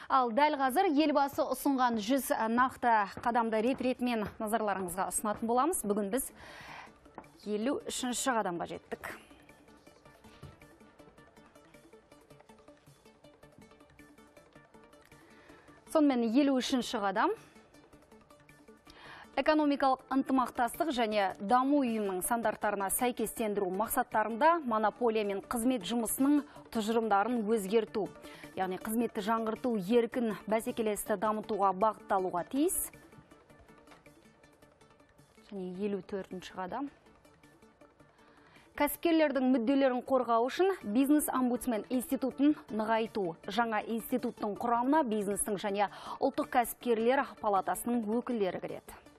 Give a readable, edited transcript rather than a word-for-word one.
Ал дәл қазір елбасы ұсынған 100 нақты қадамды рет-ретімен назарларыңызға ұсынатын боламыз. Бүгін біз 53-ші қадамға жеттік. Сонымен 53-ші қадам экономикалық ынтымақтастық және даму ұйымының стандарттарына сәйкестендіру мақсаттарында монополия мен қызмет жұмысының тұжырымдарын өзгерту. Яғни қызметті жаңғырту еркін бәсекелесті дамытуға бағытталуға тиіс. Және 54-ші қадам. Кәсіпкерлердің мүдделерін қорғау үшін бизнес-омбудсмен институтын нығайту. Жаңа институттың құрамына бизнестің және ұлттық кәсіпкерлер палатасының өкілдері кіреді.